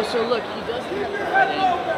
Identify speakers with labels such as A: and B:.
A: so look, he doesn't have the right angle.